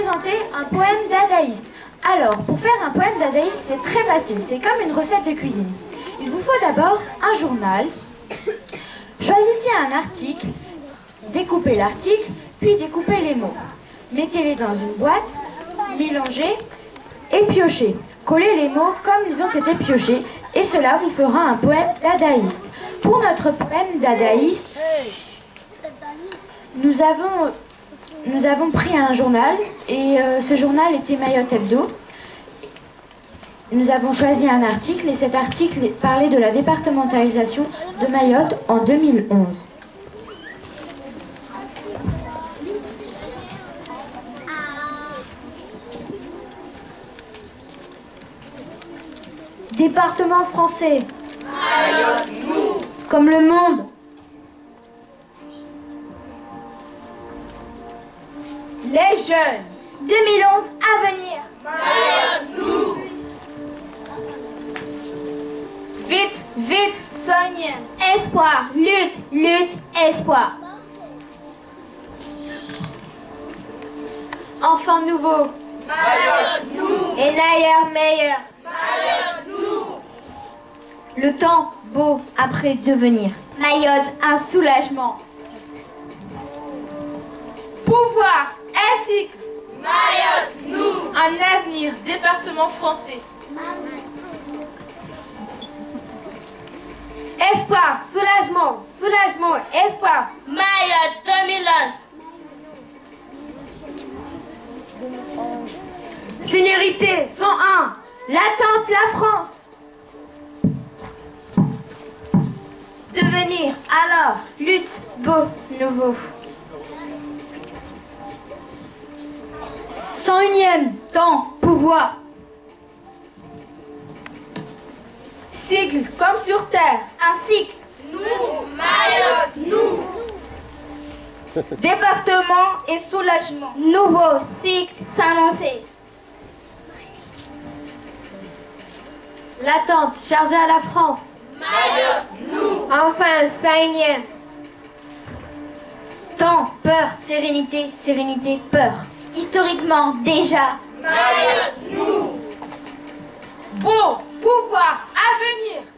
présenter un poème dadaïste. Alors, pour faire un poème dadaïste, c'est très facile. C'est comme une recette de cuisine. Il vous faut d'abord un journal. Choisissez un article, découpez l'article, puis découpez les mots. Mettez-les dans une boîte, mélangez et piochez. Collez les mots comme ils ont été piochés et cela vous fera un poème dadaïste. Pour notre poème dadaïste, nous avons pris un journal et ce journal était Mayotte Hebdo. Nous avons choisi un article et cet article parlait de la départementalisation de Mayotte en 2011. Département français. Mayotte, nous. Comme le monde. Les jeunes. 2011 à venir. Mayotte, nous. Vite, vite, soigne. Espoir, lutte, lutte, espoir. Enfants nouveaux. Mayotte, nous. Et d'ailleurs meilleur. Mayotte, nous. Le temps beau après devenir. Mayotte, un soulagement. Pouvoir, ainsi Mayotte, nous. un avenir, département français. Espoir, soulagement, soulagement, espoir. Mayotte 2011. Seniorité, 101. L'attente, la France. Devenir, alors, lutte, beau, nouveau. 101e, temps, pouvoir. Sigle, comme sur terre. Un cycle. Nous, Mayotte, nous. Département et soulagement. Nouveau cycle s'annoncer. L'attente chargée à la France. Mayotte, nous. Enfin, 101e. Temps, peur, sérénité, sérénité, peur. Historiquement, déjà. Mayotte, nous. Beau, pouvoir, avenir.